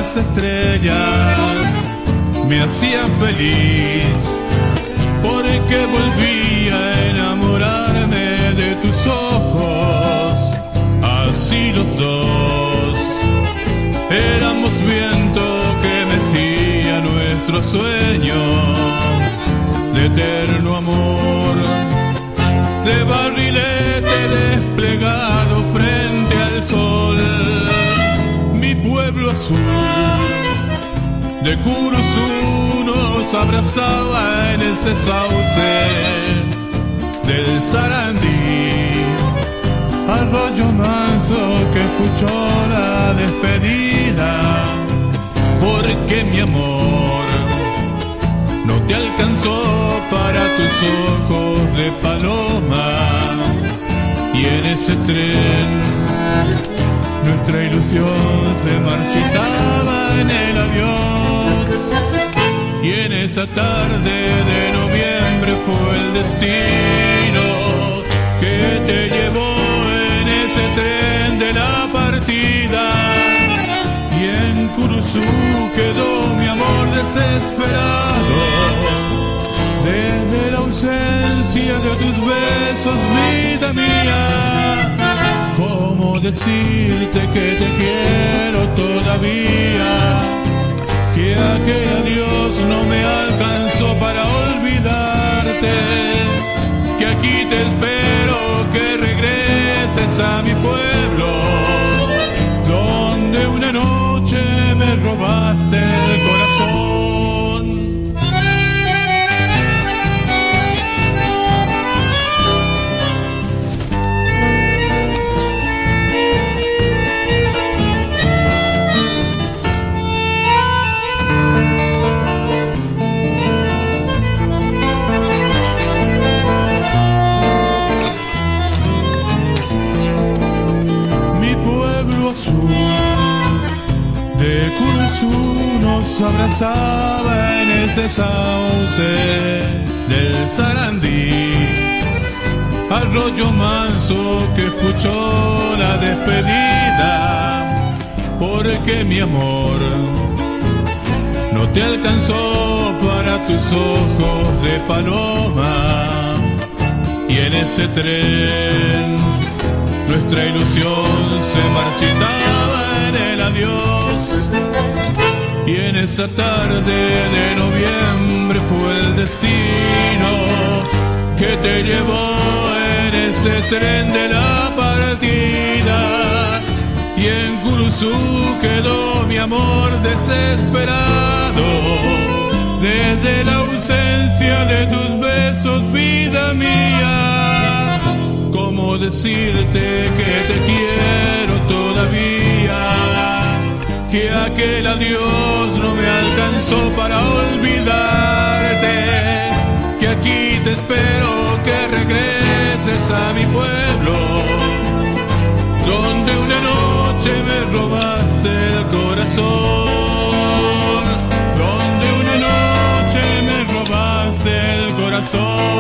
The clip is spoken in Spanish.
las estrellas me hacían feliz, porque volví a enamorarme de tus ojos. Así los dos éramos viento que mecía nuestro sueño de eterno amor, de barrilete desplegado frente al sol. Mi pueblo azul de Curuzú nos abrazaba en ese sauce del Sarandí, arroyo manso que escuchó la despedida, porque mi amor no te alcanzó para tus ojos de paloma. Y en ese tren nuestra ilusión se marchitaba en el adiós. Y en esa tarde de noviembre fue el destino que te llevó en ese tren de la partida. Y en Curuzú quedó mi amor desesperado, desde la ausencia de tus besos, vida mía. ¿Cómo decirte que te quiero todavía? Que aquel adiós no me alcanzó para olvidarte, que aquí te espero que regreses a mi pueblo, donde una noche me robaste el corazón. De Curuzú nos abrazaba en ese sauce del Sarandí, arroyo manso que escuchó la despedida, porque mi amor no te alcanzó para tus ojos de paloma. Y en ese tren nuestra ilusión se marchitaba en el adiós. Y en esa tarde de noviembre fue el destino que te llevó en ese tren de la partida. Y en Curuzú quedó mi amor desesperado, desde la ausencia de tus besos, vida mía. ¿Cómo decirte que te quiero todavía? Que aquel adiós no me alcanzó para olvidarte, que aquí te espero que regreses a mi pueblo, donde una noche me robaste el corazón, donde una noche me robaste el corazón.